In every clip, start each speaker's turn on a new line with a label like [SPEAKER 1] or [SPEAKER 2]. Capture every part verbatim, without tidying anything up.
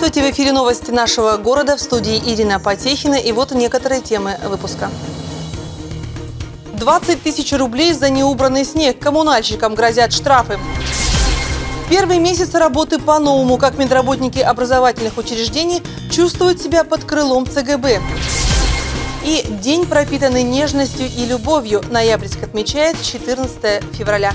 [SPEAKER 1] Здравствуйте! В эфире новости нашего города, в студии Ирина Потехина. И вот некоторые темы выпуска. двадцать тысяч рублей за неубранный снег. Коммунальщикам грозят штрафы. Первый месяц работы по-новому. Как медработники образовательных учреждений чувствуют себя под крылом ЦГБ. И день, пропитанный нежностью и любовью. Ноябрьск отмечает четырнадцатое февраля.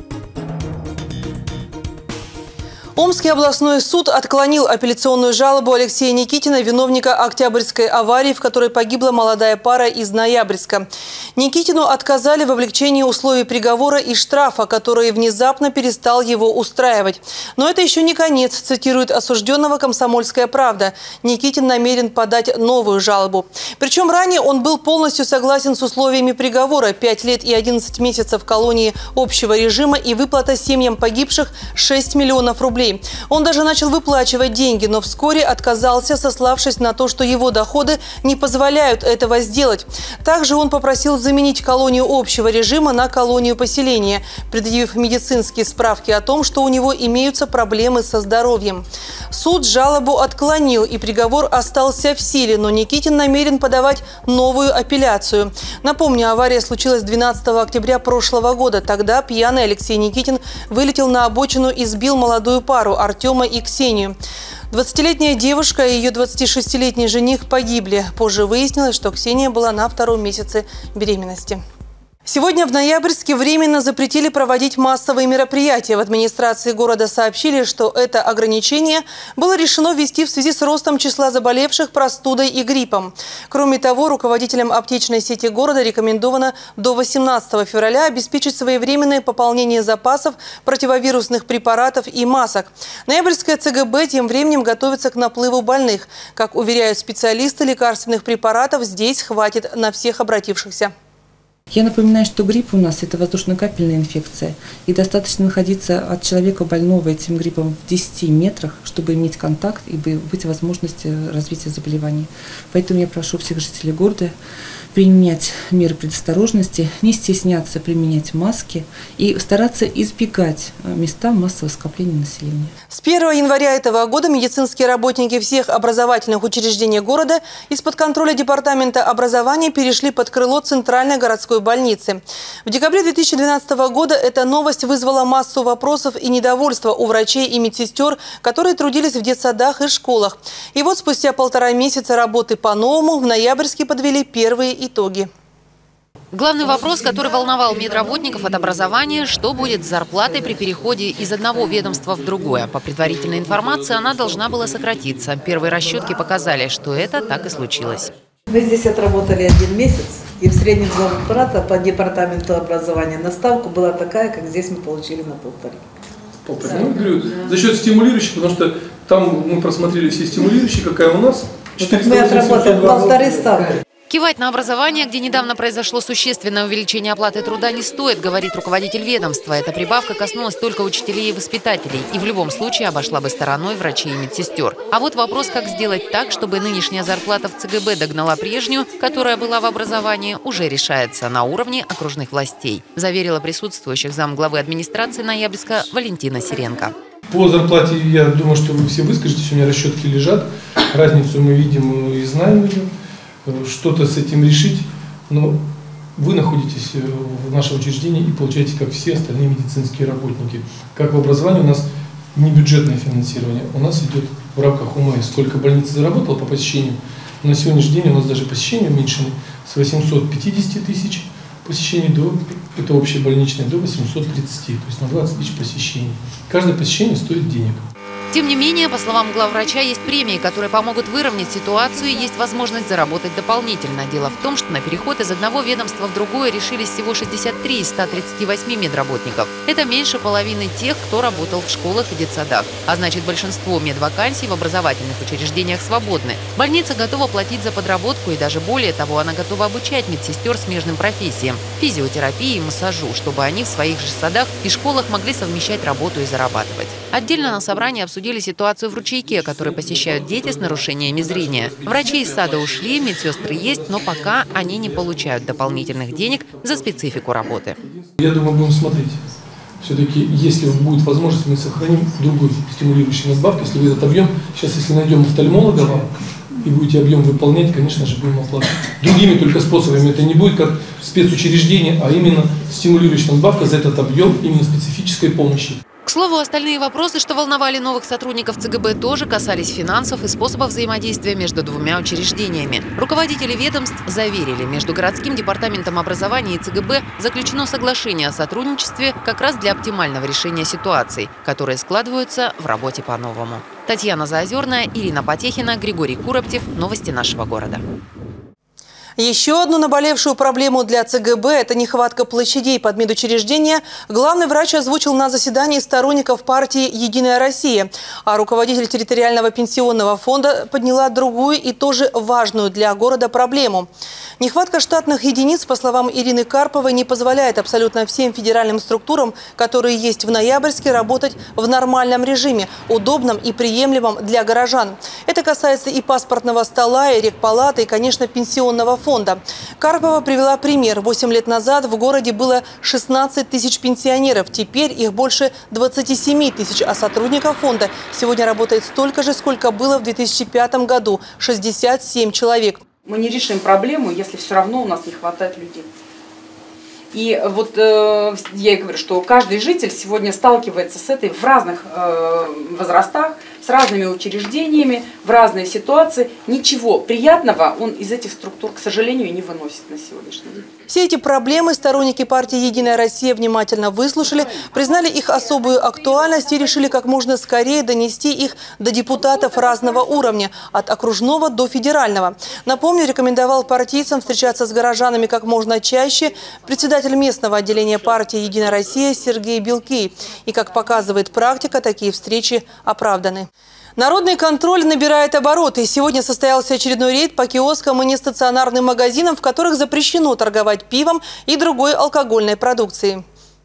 [SPEAKER 1] Омский областной суд отклонил апелляционную жалобу Алексея Никитина, виновника Октябрьской аварии, в которой погибла молодая пара из Ноябрьска. Никитину отказали в облегчении условий приговора и штрафа, который внезапно перестал его устраивать. Но это еще не конец, цитирует осужденного «Комсомольская правда». Никитин намерен подать новую жалобу. Причем ранее он был полностью согласен с условиями приговора: пять лет и одиннадцать месяцев в колонии общего режима и выплата семьям погибших шесть миллионов рублей. Он даже начал выплачивать деньги, но вскоре отказался, сославшись на то, что его доходы не позволяют этого сделать. Также он попросил заменить колонию общего режима на колонию поселения, предъявив медицинские справки о том, что у него имеются проблемы со здоровьем. Суд жалобу отклонил, и приговор остался в силе, но Никитин намерен подавать новую апелляцию. Напомню, авария случилась двенадцатого октября прошлого года. Тогда пьяный Алексей Никитин вылетел на обочину и сбил молодую пару Артема и Ксению. двадцатилетняя девушка и ее двадцатишестилетний жених погибли. Позже выяснилось, что Ксения была на втором месяце беременности. Сегодня в Ноябрьске временно запретили проводить массовые мероприятия. В администрации города сообщили, что это ограничение было решено ввести в связи с ростом числа заболевших простудой и гриппом. Кроме того, руководителям аптечной сети города рекомендовано до восемнадцатого февраля обеспечить своевременное пополнение запасов противовирусных препаратов и масок. Ноябрьская ЦГБ тем временем готовится к наплыву больных. Как уверяют специалисты, лекарственных препаратов здесь хватит на всех обратившихся.
[SPEAKER 2] Я напоминаю, что грипп у нас – это воздушно-капельная инфекция, и достаточно находиться от человека больного этим гриппом в десяти метрах, чтобы иметь контакт и быть возможность развития заболевания. Поэтому я прошу всех жителей города применять меры предосторожности, не стесняться применять маски и стараться избегать места массового скопления населения.
[SPEAKER 1] С первого января этого года медицинские работники всех образовательных учреждений города из-под контроля Департамента образования перешли под крыло Центральной городской больницы. В декабре две тысячи двенадцатого года эта новость вызвала массу вопросов и недовольства у врачей и медсестер, которые трудились в детсадах и школах. И вот спустя полтора месяца работы по-новому в Ноябрьске подвели первые итоги.
[SPEAKER 3] Главный вопрос, который волновал медработников от образования – что будет с зарплатой при переходе из одного ведомства в другое. По предварительной информации, она должна была сократиться. Первые расчетки показали, что это так и случилось.
[SPEAKER 4] Мы здесь отработали один месяц, и в среднем зарплата по департаменту образования на ставку была такая, как здесь мы получили на полторы.
[SPEAKER 5] Полторы. Ну, говорю, за счет стимулирующих, потому что там мы просмотрели все стимулирующие, какая у нас.
[SPEAKER 4] Мы отработали полторы ставки.
[SPEAKER 3] Кивать на образование, где недавно произошло существенное увеличение оплаты труда, не стоит, говорит руководитель ведомства. Эта прибавка коснулась только учителей и воспитателей. И в любом случае обошла бы стороной врачей и медсестер. А вот вопрос, как сделать так, чтобы нынешняя зарплата в ЦГБ догнала прежнюю, которая была в образовании, уже решается на уровне окружных властей, заверила присутствующих замглавы администрации Ноябрьска Валентина Сиренко.
[SPEAKER 5] По зарплате, я думаю, что вы все выскажетесь, у меня расчетки лежат. Разницу мы видим и знаем ее. Что-то с этим решить, но вы находитесь в нашем учреждении и получаете, как все остальные медицинские работники. Как в образовании у нас не бюджетное финансирование, у нас идет в рамках ОМС. Сколько больница заработала по посещению, на сегодняшний день у нас даже посещения уменьшены с восьмисот пятидесяти тысяч посещений до, это общебольничное, до восьмисот тридцати, то есть на двадцать тысяч посещений. Каждое посещение стоит денег.
[SPEAKER 3] Тем не менее, по словам главврача, есть премии, которые помогут выровнять ситуацию, и есть возможность заработать дополнительно. Дело в том, что на переход из одного ведомства в другое решились всего шестьдесят три из ста тридцати восьми медработников. Это меньше половины тех, кто работал в школах и детсадах. А значит, большинство медвакансий в образовательных учреждениях свободны. Больница готова платить за подработку, и даже более того, она готова обучать медсестер смежным профессиям – физиотерапии и массажу, чтобы они в своих же садах и школах могли совмещать работу и зарабатывать. Отдельно на собрании обсудили Обсудили ситуацию в ручейке, который посещают дети с нарушениями зрения. Врачи из сада ушли, медсестры есть, но пока они не получают дополнительных денег за специфику работы.
[SPEAKER 5] Я думаю, будем смотреть. все-таки, если будет возможность, мы сохраним другую стимулирующую надбавку. Если вы этот объем, сейчас если найдем офтальмолога вам и будете объем выполнять, конечно же, будем оплачивать. Другими только способами. Это не будет как спецучреждение, а именно стимулирующая надбавка за этот объем именно специфической помощи.
[SPEAKER 3] К слову, остальные вопросы, что волновали новых сотрудников ЦГБ, тоже касались финансов и способов взаимодействия между двумя учреждениями. Руководители ведомств заверили, между городским департаментом образования и ЦГБ заключено соглашение о сотрудничестве как раз для оптимального решения ситуаций, которые складываются в работе по-новому. Татьяна Заозерная, Ирина Потехина, Григорий Куроптев. Новости нашего города.
[SPEAKER 1] Еще одну наболевшую проблему для ЦГБ – это нехватка площадей под медучреждения. Главный врач озвучил на заседании сторонников партии «Единая Россия». А руководитель территориального пенсионного фонда подняла другую и тоже важную для города проблему. Нехватка штатных единиц, по словам Ирины Карповой, не позволяет абсолютно всем федеральным структурам, которые есть в Ноябрьске, работать в нормальном режиме, удобном и приемлемом для горожан. Это касается и паспортного стола, и рекпалаты, и, конечно, пенсионного фонда. фонда. Карпова привела пример. Восемь лет назад в городе было шестнадцать тысяч пенсионеров. Теперь их больше двадцати семи тысяч, а сотрудников фонда сегодня работает столько же, сколько было в две тысячи пятом году – шестьдесят семь человек.
[SPEAKER 6] Мы не решим проблему, если все равно у нас не хватает людей. И вот э, я и говорю, что каждый житель сегодня сталкивается с этой в разных э, возрастах, с разными учреждениями, в разные ситуации. Ничего приятного он из этих структур, к сожалению, не выносит на сегодняшний день.
[SPEAKER 1] Все эти проблемы сторонники партии «Единая Россия» внимательно выслушали, признали их особую актуальность и решили как можно скорее донести их до депутатов разного уровня, от окружного до федерального. Напомню, рекомендовал партийцам встречаться с горожанами как можно чаще председатель местного отделения партии «Единая Россия» Сергей Белкей. И, как показывает практика, такие встречи оправданы. Народный контроль набирает обороты. Сегодня состоялся очередной рейд по киоскам и нестационарным магазинам, в которых запрещено торговать пивом и другой алкогольной продукцией.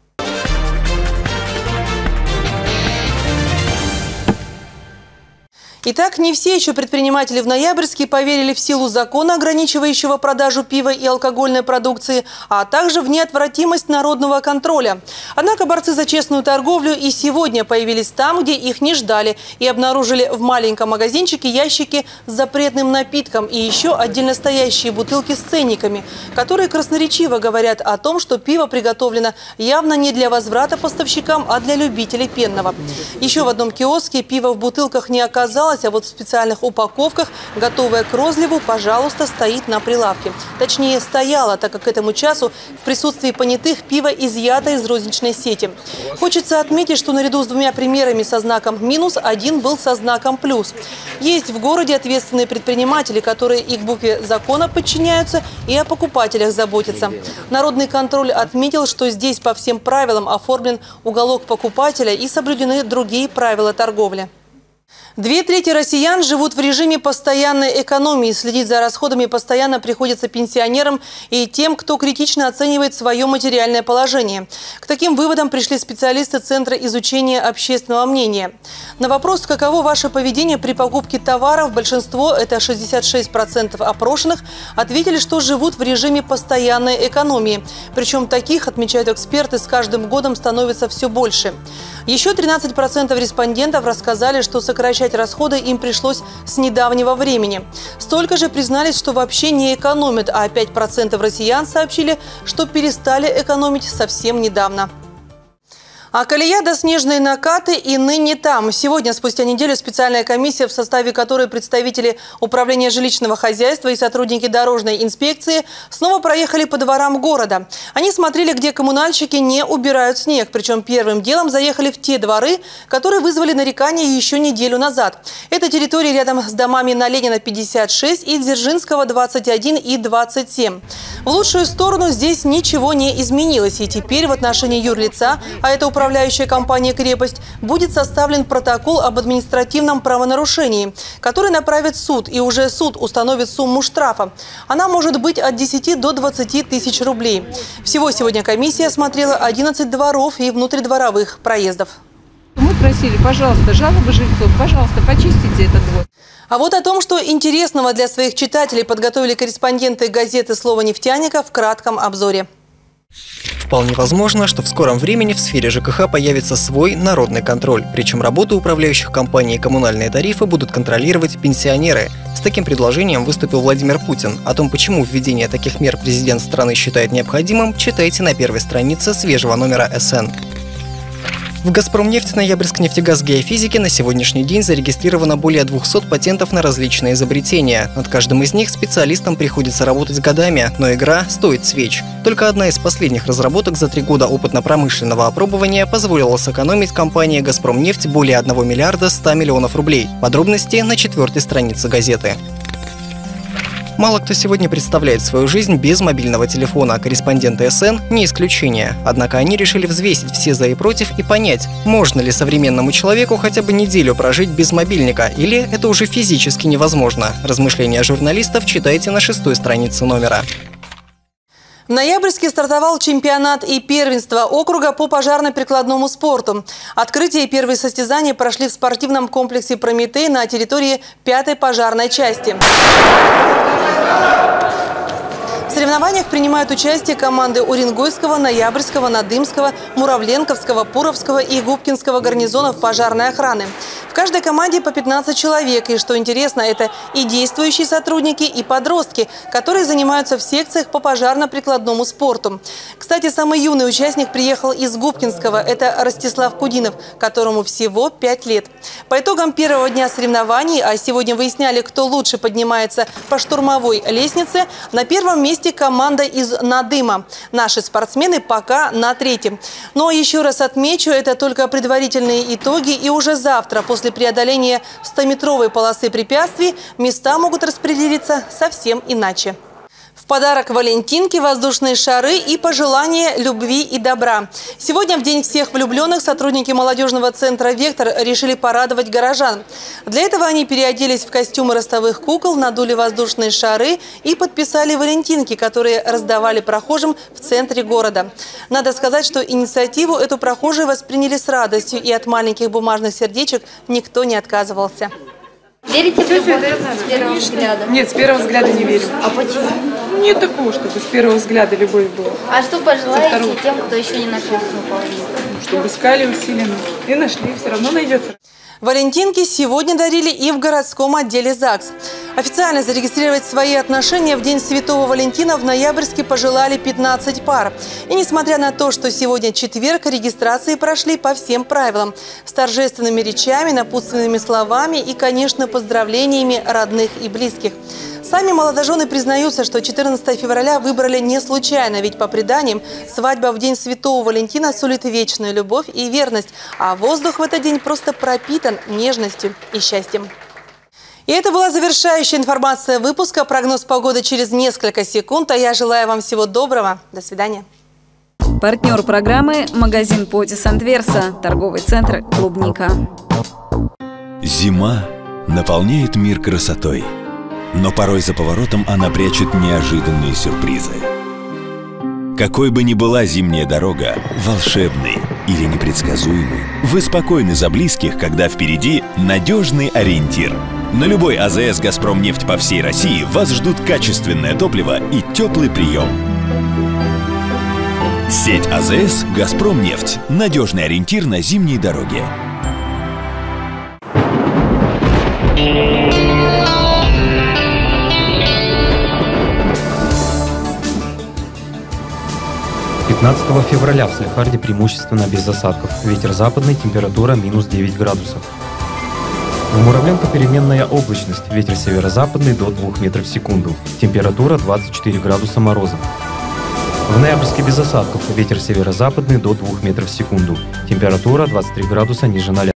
[SPEAKER 1] Итак, не все еще предприниматели в Ноябрьске поверили в силу закона, ограничивающего продажу пива и алкогольной продукции, а также в неотвратимость народного контроля. Однако борцы за честную торговлю и сегодня появились там, где их не ждали, и обнаружили в маленьком магазинчике ящики с запретным напитком и еще отдельно стоящие бутылки с ценниками, которые красноречиво говорят о том, что пиво приготовлено явно не для возврата поставщикам, а для любителей пенного. Еще в одном киоске пиво в бутылках не оказалось, а вот в специальных упаковках, готовое к розливу, пожалуйста, стоит на прилавке. Точнее, стояло, так как к этому часу в присутствии понятых пиво изъято из розничной сети. Хочется отметить, что наряду с двумя примерами со знаком «минус» один был со знаком «плюс». Есть в городе ответственные предприниматели, которые и к букве закона подчиняются, и о покупателях заботятся. Народный контроль отметил, что здесь по всем правилам оформлен уголок покупателя и соблюдены другие правила торговли. Две трети россиян живут в режиме постоянной экономии. Следить за расходами постоянно приходится пенсионерам и тем, кто критично оценивает свое материальное положение. К таким выводам пришли специалисты Центра изучения общественного мнения. На вопрос, каково ваше поведение при покупке товаров, большинство, это шестьдесят шесть процентов опрошенных, ответили, что живут в режиме постоянной экономии. Причем таких, отмечают эксперты, с каждым годом становится все больше. Еще тринадцать процентов респондентов рассказали, что сокращать расходы им пришлось с недавнего времени. Столько же признались, что вообще не экономят, а пять процентов россиян сообщили, что перестали экономить совсем недавно. А колея до снежные накаты и ныне там. Сегодня, спустя неделю, специальная комиссия, в составе которой представители Управления жилищного хозяйства и сотрудники дорожной инспекции, снова проехали по дворам города. Они смотрели, где коммунальщики не убирают снег. Причем первым делом заехали в те дворы, которые вызвали нарекания еще неделю назад. Это территории рядом с домами на Ленина пятьдесят шесть и Дзержинского двадцать один и двадцать семь. В лучшую сторону здесь ничего не изменилось. И теперь в отношении юрлица, а это управление Управляющая компания «Крепость», будет составлен протокол об административном правонарушении, который направит в суд, и уже суд установит сумму штрафа. Она может быть от десяти до двадцати тысяч рублей. Всего сегодня комиссия осмотрела одиннадцать дворов и внутридворовых проездов.
[SPEAKER 7] Мы просили, пожалуйста, жалобы жильцов, пожалуйста, почистите этот двор.
[SPEAKER 1] А вот о том, что интересного для своих читателей подготовили корреспонденты газеты «Слово нефтяника» в кратком обзоре.
[SPEAKER 8] Вполне возможно, что в скором времени в сфере ЖКХ появится свой народный контроль. Причем работу управляющих компаний и коммунальные тарифы будут контролировать пенсионеры. С таким предложением выступил Владимир Путин. О том, почему введение таких мер президент страны считает необходимым, читайте на первой странице свежего номера эс эн. В «Газпромнефть», Ноябрьск-нефтегаз, Геофизики на сегодняшний день зарегистрировано более двухсот патентов на различные изобретения. Над каждым из них специалистам приходится работать годами, но игра стоит свеч. Только одна из последних разработок за три года опытно-промышленного опробования позволила сэкономить компании «Газпромнефть» более одного миллиарда ста миллионов рублей. Подробности на четвертой странице газеты. Мало кто сегодня представляет свою жизнь без мобильного телефона. Корреспонденты эс эн не исключение. Однако они решили взвесить все за и против и понять, можно ли современному человеку хотя бы неделю прожить без мобильника, или это уже физически невозможно. Размышления журналистов читайте на шестой странице номера.
[SPEAKER 1] В Ноябрьске стартовал чемпионат и первенство округа по пожарно-прикладному спорту. Открытие и первые состязания прошли в спортивном комплексе «Прометей» на территории пятой пожарной части. В соревнованиях принимают участие команды Уренгойского, Ноябрьского, Надымского, Муравленковского, Пуровского и Губкинского гарнизонов пожарной охраны. В каждой команде по пятнадцать человек. И что интересно, это и действующие сотрудники, и подростки, которые занимаются в секциях по пожарно-прикладному спорту. Кстати, самый юный участник приехал из Губкинского. Это Ростислав Кудинов, которому всего пять лет. По итогам первого дня соревнований, а сегодня выясняли, кто лучше поднимается по штурмовой лестнице, на первом месте команда из Надыма. Наши спортсмены пока на третьем. Но еще раз отмечу, это только предварительные итоги, и уже завтра, после преодоления стометровой полосы препятствий, места могут распределиться совсем иначе. В подарок Валентинке воздушные шары и пожелания любви и добра. Сегодня, в День всех влюбленных, сотрудники молодежного центра «Вектор» решили порадовать горожан. Для этого они переоделись в костюмы ростовых кукол, надули воздушные шары и подписали валентинки, которые раздавали прохожим в центре города. Надо сказать, что инициативу эту прохожие восприняли с радостью, и от маленьких бумажных сердечек никто не отказывался.
[SPEAKER 9] Верите в любовь с первого взгляда?
[SPEAKER 10] Нет, с первого взгляда не верю.
[SPEAKER 9] А почему?
[SPEAKER 10] Нет такого, чтобы с первого взгляда любовь была.
[SPEAKER 9] А что пожелаете тем, кто еще не нашел свою половину?
[SPEAKER 10] Чтобы искали усиленно. И нашли, все равно найдется.
[SPEAKER 1] Валентинки сегодня дарили и в городском отделе ЗАГС. Официально зарегистрировать свои отношения в День Святого Валентина в Ноябрьске пожелали пятнадцать пар. И несмотря на то, что сегодня четверг, регистрации прошли по всем правилам. С торжественными речами, напутственными словами и, конечно, поздравлениями родных и близких. Сами молодожены признаются, что четырнадцатое февраля выбрали не случайно, ведь по преданиям свадьба в День Святого Валентина сулит вечную любовь и верность, а воздух в этот день просто пропитан нежностью и счастьем. И это была завершающая информация выпуска. Прогноз погоды через несколько секунд, а я желаю вам всего доброго. До свидания.
[SPEAKER 11] Партнер программы – магазин Потис Антверса, торговый центр «Клубника».
[SPEAKER 12] Зима наполняет мир красотой. Но порой за поворотом она прячет неожиданные сюрпризы. Какой бы ни была зимняя дорога, волшебной или непредсказуемой, вы спокойны за близких, когда впереди надежный ориентир. На любой а зэ эс «Газпромнефть» по всей России вас ждут качественное топливо и теплый прием. Сеть а зэ эс «Газпромнефть» – надежный ориентир на зимние дороги.
[SPEAKER 13] пятнадцатого февраля в Салехарде преимущественно без осадков. Ветер западный, температура минус девять градусов. В Муравленко переменная облачность. Ветер северо-западный до двух метров в секунду. Температура двадцать четыре градуса мороза. В Ноябрьске без осадков. Ветер северо-западный до двух метров в секунду. Температура двадцать три градуса ниже ноля.